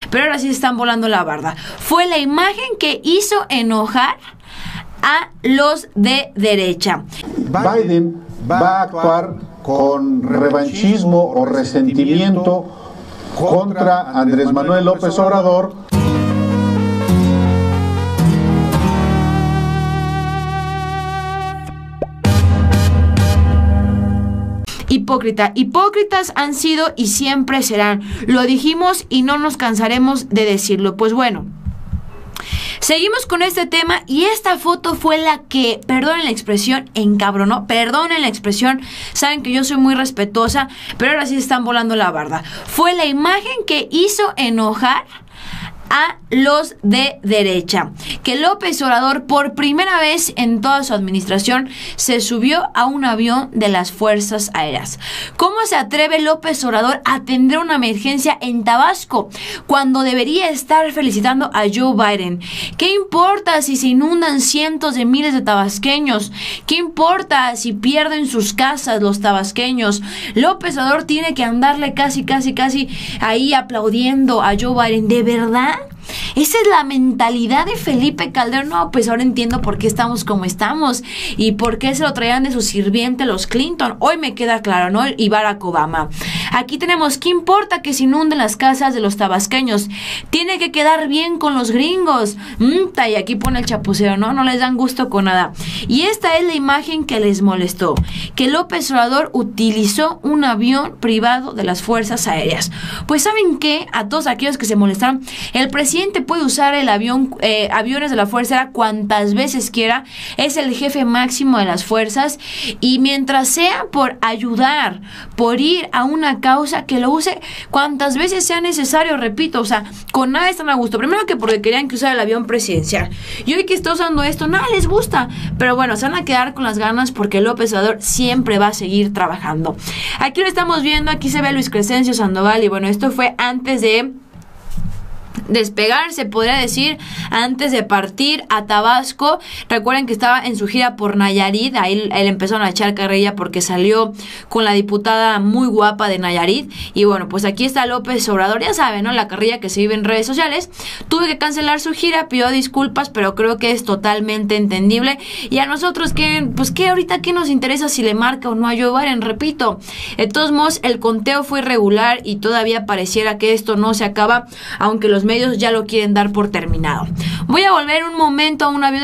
pero ahora sí se están volando la barda. Fue la imagen que hizo enojar a los de derecha. Biden va a actuar con revanchismo o resentimiento contra Andrés Manuel López Obrador. Hipócritas han sido y siempre serán. Lo dijimos y no nos cansaremos de decirlo. Pues bueno, seguimos con este tema y esta foto fue la que, perdonen la expresión, encabronó. Perdonen la expresión, saben que yo soy muy respetuosa, pero ahora sí están volando la barda. Fue la imagen que hizo enojar a los de derecha, que López Obrador por primera vez en toda su administración se subió a un avión de las Fuerzas Aéreas. ¿Cómo se atreve López Obrador a atender una emergencia en Tabasco cuando debería estar felicitando a Joe Biden? ¿Qué importa si se inundan cientos de miles de tabasqueños? ¿Qué importa si pierden sus casas los tabasqueños? López Obrador tiene que andarle casi ahí aplaudiendo a Joe Biden. ¿De verdad? Esa es la mentalidad de Felipe Calderón. No, pues ahora entiendo por qué estamos como estamos y por qué se lo traían de su sirviente los Clinton. Hoy me queda claro, ¿no? Y Barack Obama. Aquí tenemos, ¿qué importa que se inunden las casas de los tabasqueños? Tiene que quedar bien con los gringos. Y aquí pone el chapucero, ¿no? No les dan gusto con nada. Y esta es la imagen que les molestó, que López Obrador utilizó un avión privado de las Fuerzas Aéreas. Pues ¿saben qué? A todos aquellos que se molestaron, el presidente puede usar el aviones de la Fuerza Aérea cuantas veces quiera. Es el jefe máximo de las fuerzas y mientras sea por ayudar, por ir a una causa, que lo use cuantas veces sea necesario, repito, o sea, con nada están a gusto. Primero que porque querían que usara el avión presidencial y hoy que está usando esto, nada les gusta, pero bueno, se van a quedar con las ganas porque López Obrador siempre va a seguir trabajando. Aquí lo estamos viendo, aquí se ve a Luis Crescencio Sandoval y bueno, esto fue antes de despegar, se podría decir, antes de partir a Tabasco. Recuerden que estaba en su gira por Nayarit, ahí él empezaron a echar carrilla porque salió con la diputada muy guapa de Nayarit, y bueno, pues aquí está López Obrador, ya saben, ¿no? La carrilla que se vive en redes sociales. Tuve que cancelar su gira, pidió disculpas, pero creo que es totalmente entendible, y a nosotros, pues que ahorita qué nos interesa si le marca o no a Joe Biden, repito, de todos modos, el conteo fue irregular y todavía pareciera que esto no se acaba, aunque los medios ya lo quieren dar por terminado. Voy a volar en un momento a un avión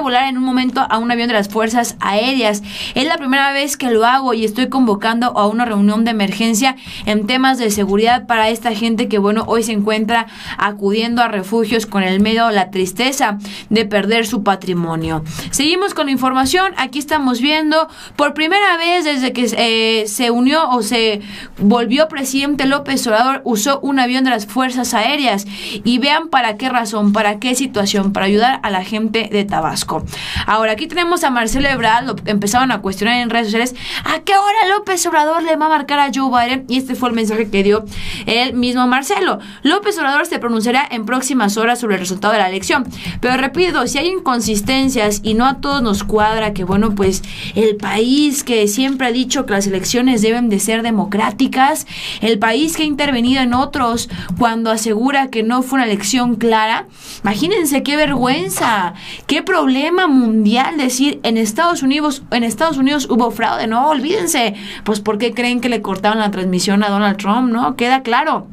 de las Fuerzas Aéreas. Es la primera vez que lo hago y estoy convocando a una reunión de emergencia en temas de seguridad para esta gente que, bueno, hoy se encuentra acudiendo a refugios con el miedo o la tristeza de perder su patrimonio. Seguimos con la información. Aquí estamos viendo por primera vez desde que se unió o se volvió presidente López Obrador, usó un avión de las Fuerzas Aéreas. Y vean para qué razón, para qué situación, para ayudar a la gente de Tabasco. Ahora, aquí tenemos a Marcelo Ebrard, lo empezaron a cuestionar en redes sociales, ¿a qué hora López Obrador le va a marcar a Joe Biden? Y este fue el mensaje que dio el mismo Marcelo. López Obrador se pronunciará en próximas horas sobre el resultado de la elección. Pero repito, si hay inconsistencias y no a todos nos cuadra que, bueno, pues el país que siempre ha dicho que las elecciones deben de ser democráticas, el país que ha intervenido en otros cuando asegura que no fue una elección clara, imagínense qué vergüenza, qué problema mundial decir en Estados Unidos hubo fraude. No, olvídense, pues ¿por qué creen que le cortaron la transmisión a Donald Trump? No, queda claro.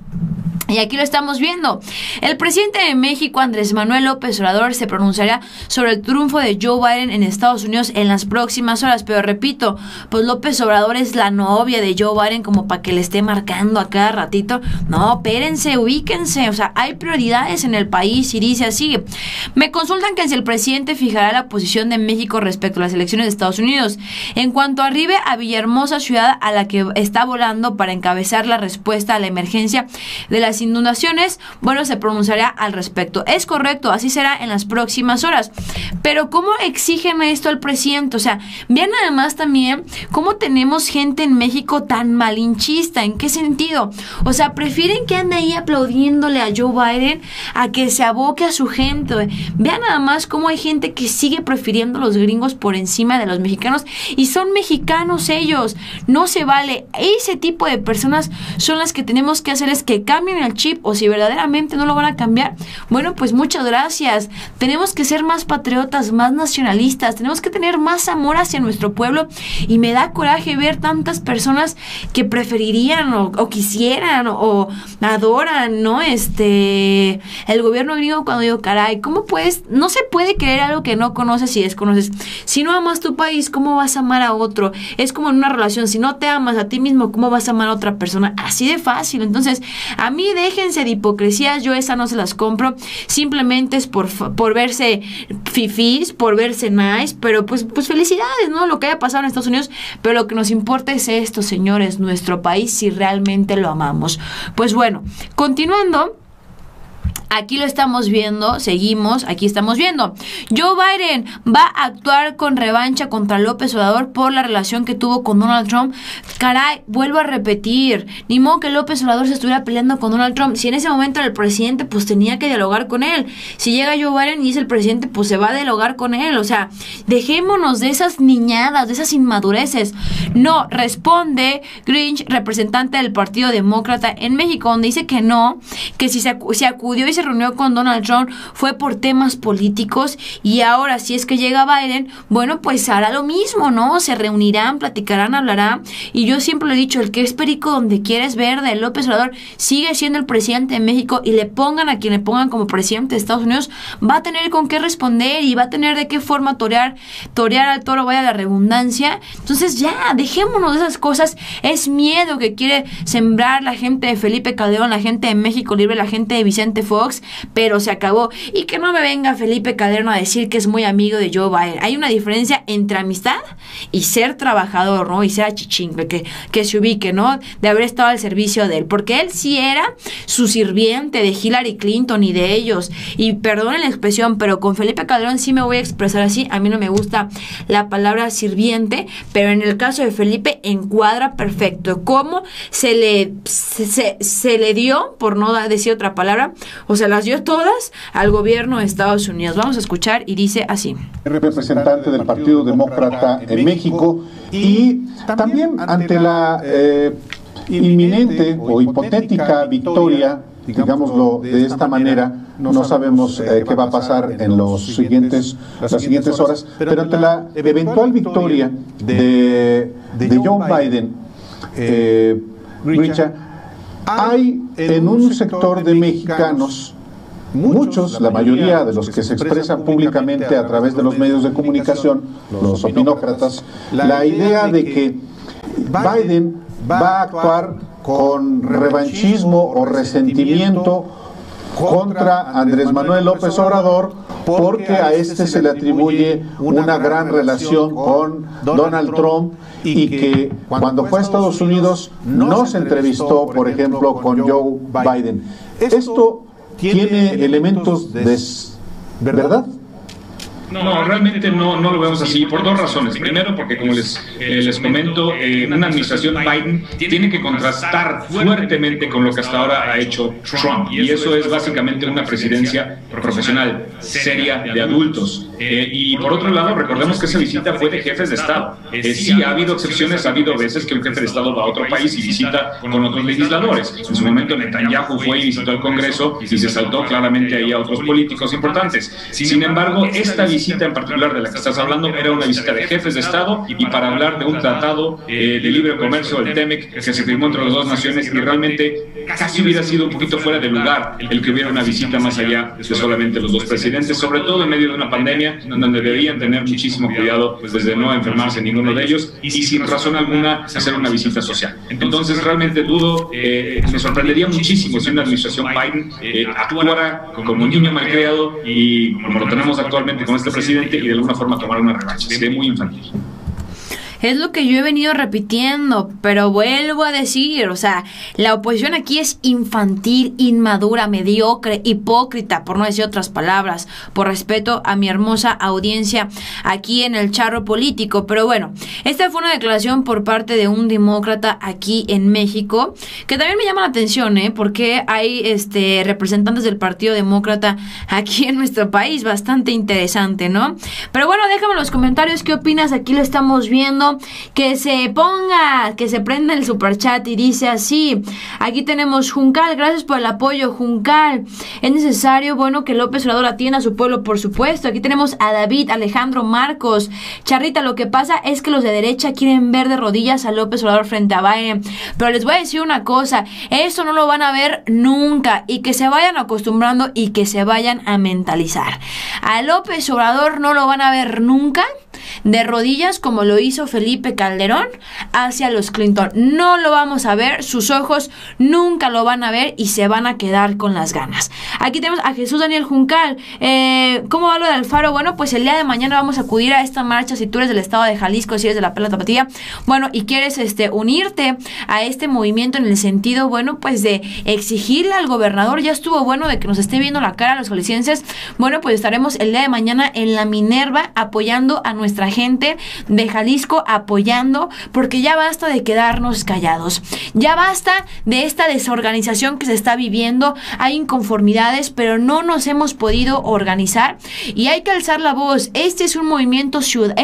Y aquí lo estamos viendo. El presidente de México, Andrés Manuel López Obrador, se pronunciará sobre el triunfo de Joe Biden en Estados Unidos en las próximas horas. Pero repito, pues López Obrador es la novia de Joe Biden como para que le esté marcando a cada ratito. No, espérense, ubíquense. O sea, hay prioridades en el país y dice así. Me consultan que si el presidente fijará la posición de México respecto a las elecciones de Estados Unidos. En cuanto arribe a Villahermosa, ciudad a la que está volando para encabezar la respuesta a la emergencia de las inundaciones, bueno, se pronunciará al respecto. Es correcto, así será en las próximas horas. Pero ¿cómo exigen esto al presidente? O sea, vean además también cómo tenemos gente en México tan malinchista. ¿En qué sentido? O sea, prefieren que ande ahí aplaudiéndole a Joe Biden a que se aboque a su gente. Vean nada más cómo hay gente que sigue prefiriendo a los gringos por encima de los mexicanos y son mexicanos ellos. No se vale. Ese tipo de personas son las que tenemos que hacer es que cambien el chip o si verdaderamente no lo van a cambiar, bueno, pues muchas gracias. Tenemos que ser más patriotas, más nacionalistas, tenemos que tener más amor hacia nuestro pueblo, y me da coraje ver tantas personas que preferirían o quisieran o adoran, ¿no? El gobierno gringo, cuando digo, caray, ¿cómo puedes? No se puede creer algo que no conoces y desconoces. Si no amas tu país, ¿cómo vas a amar a otro? Es como en una relación, si no te amas a ti mismo, ¿cómo vas a amar a otra persona? Así de fácil. Entonces, a mí déjense de hipocresías, yo esa no se las compro, simplemente es por verse fifís, por verse nice, pero pues felicidades, ¿no? Lo que haya pasado en Estados Unidos, pero lo que nos importa es esto, señores, nuestro país, si realmente lo amamos. Pues bueno, continuando, aquí lo estamos viendo, seguimos, aquí estamos viendo. Joe Biden va a actuar con revancha contra López Obrador por la relación que tuvo con Donald Trump. Caray, vuelvo a repetir, ni modo que López Obrador se estuviera peleando con Donald Trump. Si en ese momento era el presidente, pues tenía que dialogar con él. Si llega Joe Biden y es el presidente, pues se va a dialogar con él. O sea, dejémonos de esas niñadas, de esas inmadureces. No, responde Grinch, representante del Partido Demócrata en México, donde dice que no, que si se acudió y se reunió con Donald Trump fue por temas políticos, y ahora si es que llega Biden, bueno, pues hará lo mismo, ¿no? Se reunirán, platicarán, hablarán, y yo siempre lo he dicho, el que es perico donde quiera es verde. López Obrador sigue siendo el presidente de México, y le pongan a quien le pongan como presidente de Estados Unidos, va a tener con qué responder y va a tener de qué forma torear al toro, vaya la redundancia. Entonces ya, dejémonos de esas cosas. Es miedo que quiere sembrar la gente de Felipe Calderón, la gente de México Libre, la gente de Vicente Fox, pero se acabó. Y que no me venga Felipe Calderón a decir que es muy amigo de Joe Biden. Hay una diferencia entre amistad y ser trabajador, ¿no? Y ser achichingle, que se ubique, ¿no? De haber estado al servicio de él, porque él sí era su sirviente de Hillary Clinton y de ellos. Y perdonen la expresión, pero con Felipe Calderón sí me voy a expresar así. A mí no me gusta la palabra sirviente, pero en el caso de Felipe encuadra perfecto. ¿Cómo se le dio, por no decir otra palabra, o se las dio todas al gobierno de Estados Unidos? Vamos a escuchar, y dice así. Representante del Partido Demócrata en México, y también ante la inminente o hipotética victoria, digámoslo de esta manera, no sabemos qué va a pasar en las siguientes horas, pero ante la eventual victoria de Joe Biden, Richard, hay en un sector de mexicanos, muchos, la mayoría de los que se expresan públicamente a través de los medios de comunicación, los opinócratas, la idea de que Biden va a actuar con revanchismo o resentimiento contra Andrés Manuel López Obrador, porque a este se le atribuye una gran relación con Donald Trump, y que cuando fue a Estados Unidos no se entrevistó, por ejemplo, con Joe Biden. Esto tiene elementos de verdad. No, realmente no lo vemos así, por dos razones. Primero, porque como les comento, una administración Biden tiene que contrastar fuertemente con lo que hasta ahora ha hecho Trump, y eso es básicamente una presidencia profesional, seria, de adultos. Y por otro lado, recordemos que esa visita fue de jefes de Estado. Sí, ha habido excepciones, ha habido veces que un jefe de Estado va a otro país y visita con otros legisladores. En su momento Netanyahu fue y visitó el Congreso y se saltó claramente ahí a otros políticos importantes. Sin embargo, esta visita en particular de la que estás hablando era una visita de jefes de Estado, y para hablar de un tratado de libre comercio, el TEMEC, que se firmó entre las dos naciones, y realmente casi hubiera sido un poquito fuera de lugar el que hubiera una visita más allá de solamente los dos presidentes, sobre todo en medio de una pandemia donde deberían tener muchísimo cuidado, pues desde no enfermarse ninguno de ellos, y sin razón alguna hacer una visita social. Entonces realmente dudo, me sorprendería muchísimo si una administración Biden actuara como un niño malcriado, y como lo tenemos actualmente con este presidente, y de alguna forma tomar una revancha. Sería muy infantil. Es lo que yo he venido repitiendo, pero vuelvo a decir, o sea, la oposición aquí es infantil, inmadura, mediocre, hipócrita, por no decir otras palabras, por respeto a mi hermosa audiencia aquí en el charro político. Pero bueno, esta fue una declaración por parte de un demócrata aquí en México, que también me llama la atención, porque hay representantes del Partido Demócrata aquí en nuestro país, bastante interesante, ¿no? Pero bueno, déjame en los comentarios qué opinas, aquí lo estamos viendo. pidiendo que se prenda el superchat y dice así, aquí tenemos Juncal, gracias por el apoyo, Juncal, es necesario, bueno, que López Obrador atienda a su pueblo, por supuesto. Aquí tenemos a David, Alejandro, Marcos, Charrita, lo que pasa es que los de derecha quieren ver de rodillas a López Obrador frente a Biden, pero les voy a decir una cosa, eso no lo van a ver nunca, y que se vayan acostumbrando y que se vayan a mentalizar. A López Obrador no lo van a ver nunca de rodillas como lo hizo Felipe Calderón hacia los Clinton. No lo vamos a ver, sus ojos nunca lo van a ver y se van a quedar con las ganas. Aquí tenemos a Jesús Daniel Juncal. ¿Cómo va lo de Alfaro? Bueno, pues el día de mañana vamos a acudir a esta marcha si tú eres del estado de Jalisco, si eres de la Perla Tapatía, bueno, y quieres unirte a este movimiento en el sentido, bueno, pues de exigirle al gobernador, ya estuvo bueno de que nos esté viendo la cara a los jaliscienses, bueno, pues estaremos el día de mañana en la Minerva apoyando a nuestra gente de Jalisco, apoyando, porque ya basta de quedarnos callados, ya basta de esta desorganización que se está viviendo, hay inconformidades, pero no nos hemos podido organizar y hay que alzar la voz. Este es un movimiento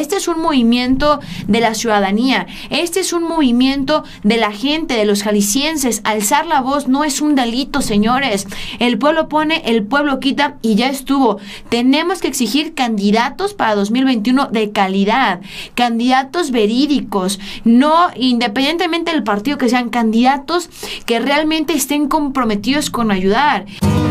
de la ciudadanía, este es un movimiento de la gente, de los jaliscienses. Alzar la voz no es un delito, señores. El pueblo pone, el pueblo quita y ya estuvo. Tenemos que exigir candidatos para 2021 de calidad, candidatos verídicos, no independientemente del partido que sean, candidatos que realmente estén comprometidos con ayudar.